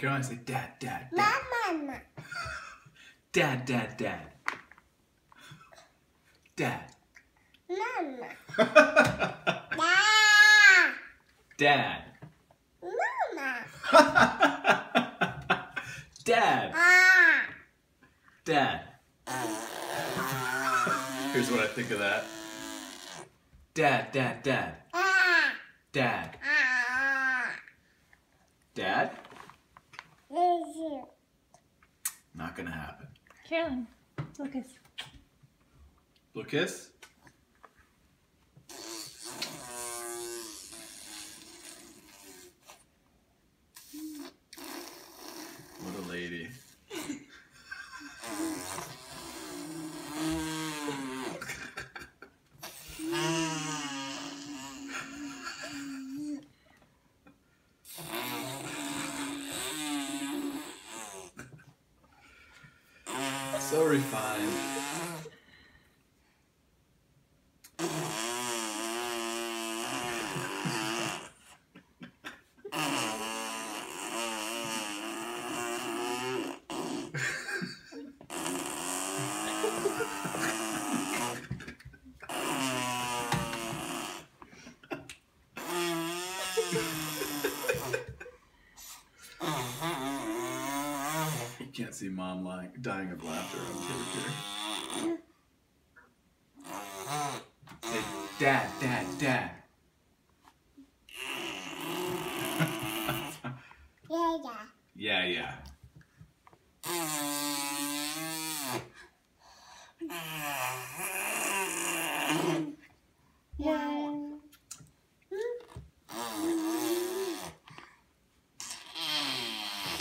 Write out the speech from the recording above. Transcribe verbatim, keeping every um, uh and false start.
Caroline, say dad, dad, dad. Mama. Dad, dad, dad. Dad. Mama. Dad. Mama. Dad. Ah. Dad. Here's what I think of that. Dad, dad, dad. Ah. Dad. Ah. Dad? Thank you. Not gonna happen. Caroline, Lucas. Little kiss? What a lady. So refined. You can't see mom lying, dying of laughter on Twitter. Say, dad, dad, dad. Yeah, yeah. Yeah, yeah.